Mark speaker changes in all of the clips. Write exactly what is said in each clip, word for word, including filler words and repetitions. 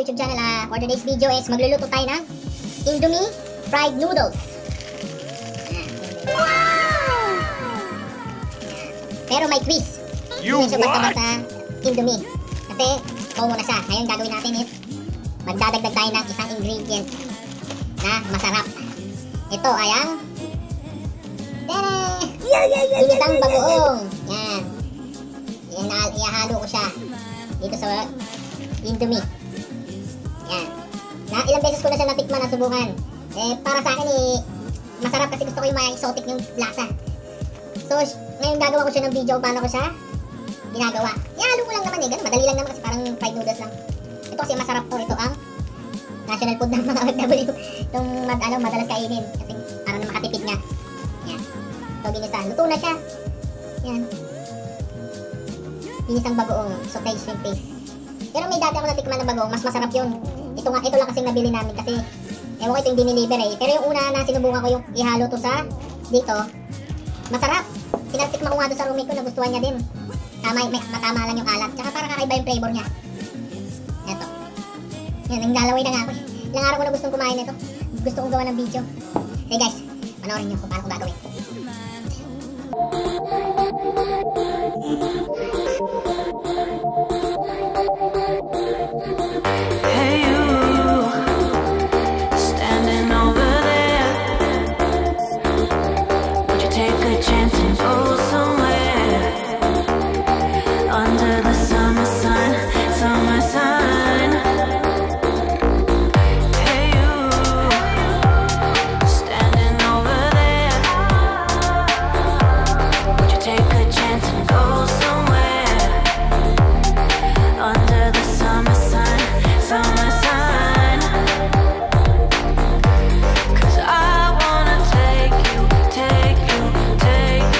Speaker 1: YouTube channel. Uh, for today's video is magluluto tayo ng Indomie fried noodles. Wow! Pero may quiz.
Speaker 2: You
Speaker 1: Hindi siya basta-basta Indomie. Kasi common na siya. Ngayon gagawin natin is magdadagdag tayo ng isang ingredient na masarap. Ito ay ang tada! Ginisang bagoong. Yan. Yan, ihahalo ko siya dito sa Indomie. Yan. Na ilang beses ko na siya natikman na subukan. Eh para sa akin eh masarap kasi gusto ko yung mga exotic yung lasa. So ngayon gagawa ko siya ng video paano ko siya ginagawa. Ihalo ko lang naman eh, ganun. Madali lang naman kasi parang fried noodles lang. Ito kasi masarap to, ito ang national food ng mga O F W. Itong mad, ano, madalas kainin kasi parang na makatipid nga. Yan. Ito ginisa. Luto na siya. Yan. Ginisang bagoong sauteed shrimp paste. Pero may dati ako natikman na bagoong, mas masarap yun. Ito nga, ito lang kasi nabili namin kasi ewan ko ito yung diniliver eh. Pero yung una na sinubukan ko yung ihalo to sa dito, masarap. Pinatikman ko nga doon sa roommate ko, nagustuhan niya din. Tama, may, matama lang yung alat. Tsaka parang kakaiba yung flavor niya. Eto. Yan, nanglalaway na nga ako. Ilang araw ko na gustong kumain nito. Gusto kong gawa ng video. Hey guys, panoorin niyo kung paano ko gagawin.
Speaker 3: Hey you, standing over there. Would you take a chance and go somewhere under the summer sun, summer sun? Hey you, standing over there. Would you take a chance and go somewhere under the summer sun, summer sun? 'Cause I wanna take you, take you, take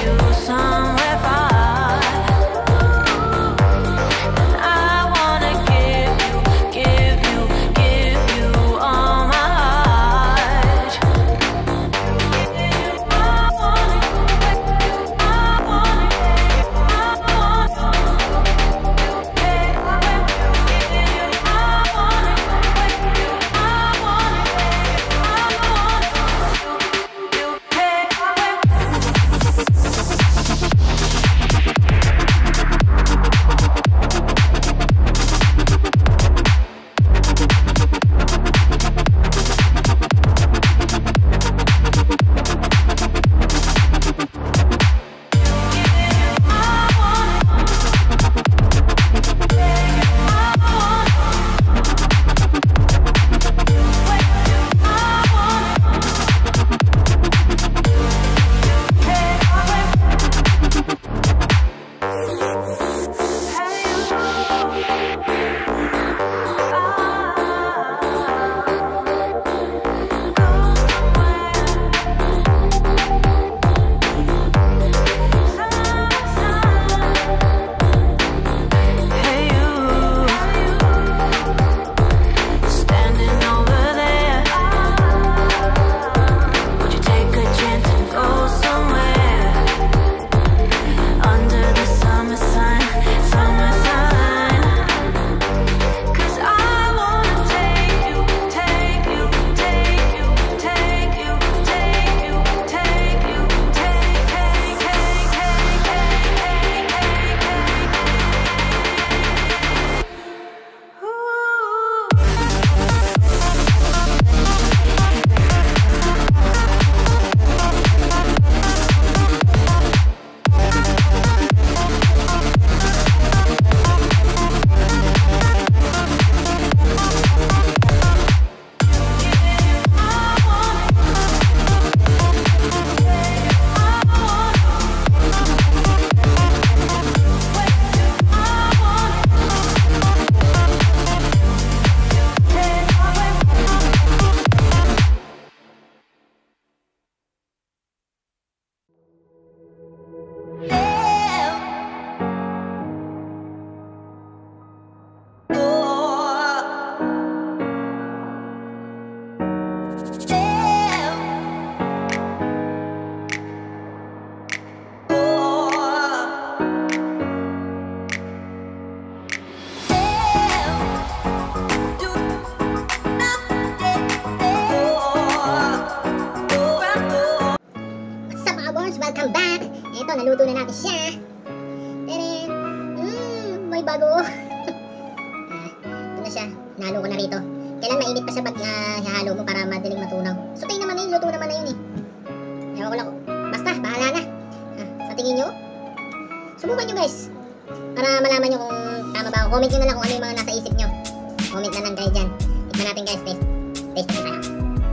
Speaker 1: welcome back. Ito, naluto na natin siya. Tere, mmm, may bago. ah, ito na siya, nalo ko na rito. Kailan mainit pa siya pag uh, hahalo mo para madaling matunaw. So tayo naman na yun, luto naman na yun eh. Ewan ko lang, basta, bahala na. Ah, sa tingin nyo, subukan nyo guys. Para malaman nyo kung tama ba ako. Comment nyo na lang kung ano yung mga nasa isip nyo. Comment na lang kayo dyan. Tikman natin guys, taste. Taste na tayo.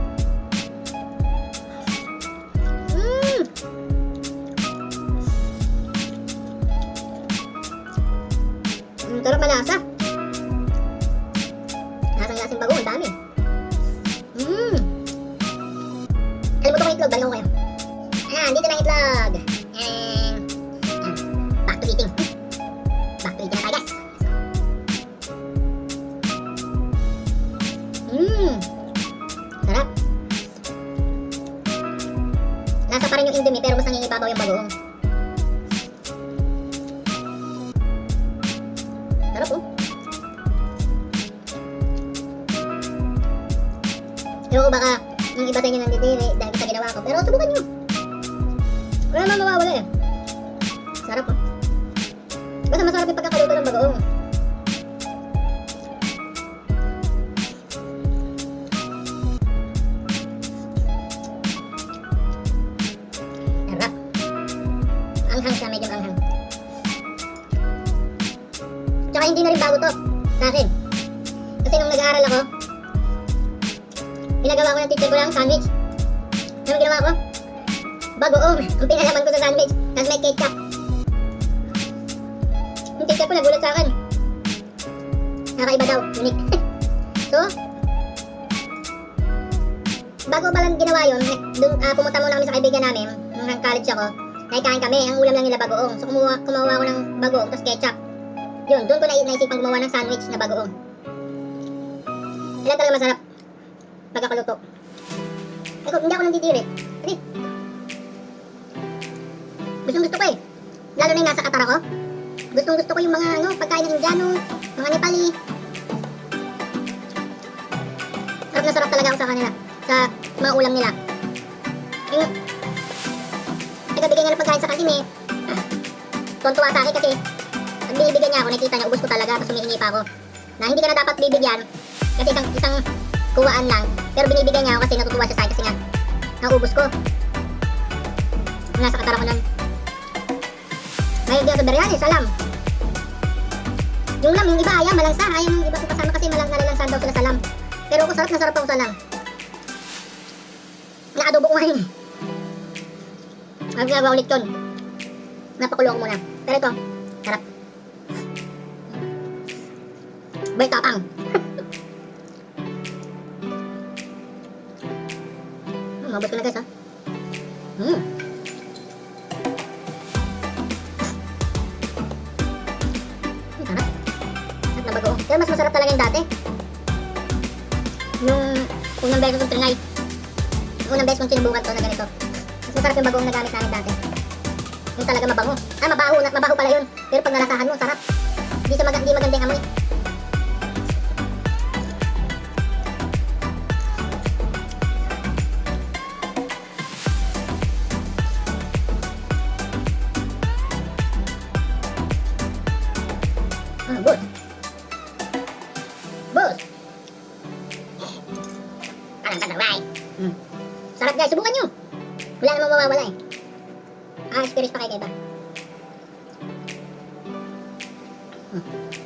Speaker 1: Mmm! Mmm, sarap malasa. Lasang-lasing bago, ang dami. Mmm! Kalimutan ko yung itlog, balikan ko kayo. Ayan, dito na yung itlog. And, ayan, back to eating. Back to eating na tayo guys. Mmm! Sarap. Lasa pa rin yung Indomie pero mas nangingibabaw yung bagoong. Sarap oh. Ewan ko baka yung iba sa inyo nanditiri dahil sa ginawa ko. Pero subukan nyo. Wala naman mawawala eh. Sarap oh. Basta masarap yung pagkakaluto ng bagoong. Sarap. Anghang siya, medyo anghang. Tsaka hindi na rin bago to sa akin. Kasi nung nag-aaral ako, pinagawa ko ng teacher ko lang sandwich. Ano ginawa ko? Bagoong ang pinalaman ko sa sandwich. Tapos may ketchup. Yung teacher ko nagulat sa akin. Nakaiba daw. Unique. So, bago pa lang ginawa yun, dun, uh, pumunta muna kami sa kaibigan namin. Nung college ako, nakikain kami. Ang ulam lang nila bagoong. So, kumuha, kumuha ko ng bagoong tapos ketchup. Yun, doon ko na naisipang gumawa ng sandwich na bagoong. Ilan talaga masarap pagkakaluto. Eko, hindi ako nandidiri. Kasi, gustong gusto ko eh. Lalo na yung nasa Qatar ako. Gustong gusto ko yung mga ano, pagkain ng Indiano, mga Nepali. Sarap na sarap talaga ako sa kanila. Sa mga ulam nila. Yung, nagbibigay nga ng pagkain sa kantin eh. Ah, tuwan-tuwa sa akin kasi pag binibigyan niya ako, nakita niya, ubus ko talaga, tapos humihingi pa ako. Na hindi ka na dapat bibigyan kasi isang, isang kuwaan lang. Pero binibigyan niya ako kasi natutuwa siya sa akin kasi nga, naubos ko. Nasa Qatar ako nun. Ngayon di ako sa biryani, salam. Yung lam, yung iba ayaw, malangsa. Ayaw yung iba ko kasama kasi malang nalalansan daw sila salam. Pero ako sarap na sarap ako salam. Naadobo ko ngayon. Ang ginagawa ulit yun. Napakulo ko muna. Pero ito, sarap. Bay tapang. hmm, mabot ko na guys ha. Hmm. Sarap. Sarap na bagoong. Pero mas masarap talaga yung dati. Yung unang beses kong trinay. Yung unang beses kong sinubukan to na ganito. Mas masarap yung bagoong na gamit namin dati. Yung talaga mabango. Ah, mabaho. Mabaho pala yun. Pero pag nalasahan mo, sarap. Hindi sa mag hindi magandang amoy. Ah, boss. Boss. Parang kataway. Hmm. Sarap guys, subukan nyo. Wala namang mawawala eh. Ah, experience pa kayo kay iba. Hmm.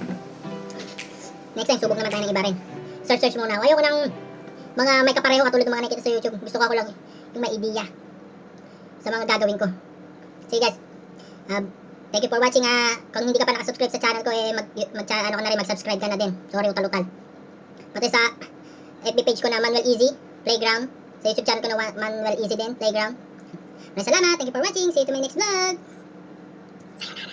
Speaker 1: Next time, subok naman tayo ng iba rin. Search search muna. Ayaw ko ng mga may kapareho katulad ng mga nakikita sa YouTube. Gusto ko ako lang yung may idea sa mga gagawin ko. Sige guys. Uh, thank you for watching. Uh, kung hindi ka pa nakasubscribe sa channel ko, eh, mag, mag, ano ka na rin, mag-subscribe ka na din. Sorry, utal-utal. Pati sa F B page ko na Manuel Easy Playground. Sa YouTube channel ko na Manuel Easy din Playground. Maraming salamat. Thank you for watching. See you to my next vlog. Sayonara.